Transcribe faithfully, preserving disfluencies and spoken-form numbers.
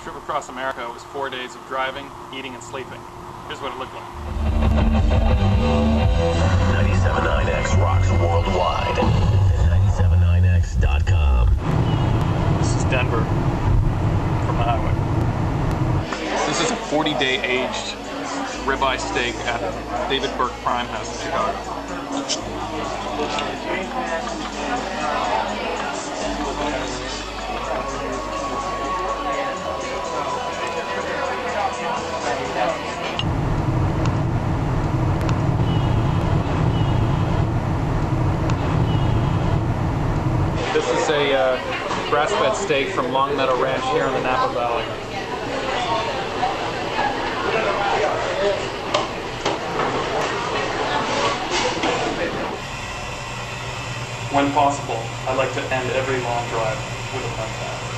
trip across America was four days of driving, eating, and sleeping. Here's what it looked like. ninety-seven point nine X rocks worldwide. ninety-seven point nine X dot com. This is Denver from the highway. This is a forty day aged ribeye steak at David Burke Prime House in Chicago. This is a uh, grass-fed steak from Long Meadow Ranch here in the Napa Valley. When possible, I like to end every long drive with a fun fact.